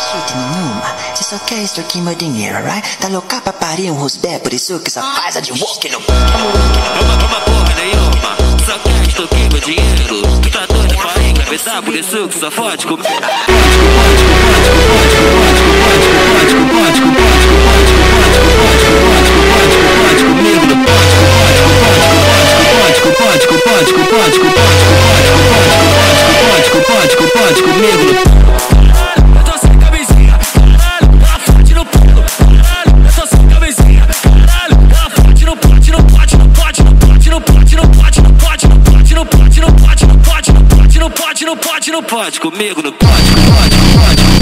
Chute nenhuma, você só quer extorquir meu dinheiro, right? Tá louca pra parir um rosbé, por isso que só faz a de walk no... Uma porra nenhuma, só quer extorquir meu dinheiro. Tu tá doida pra engravidar, por isso que só fode comigo. Pode comigo. Eu tô sem camisinha, caralho, ela fode no pelo. Eu tô sem camisinha, caralho, ela fode no pote, no pote, no pote, no pote, no pote, no pote, no pote, no pote, no pote, no pote, no pote, no pote, no pote, no pote, no pote, no pote, comigo no pote, no pote, no pote.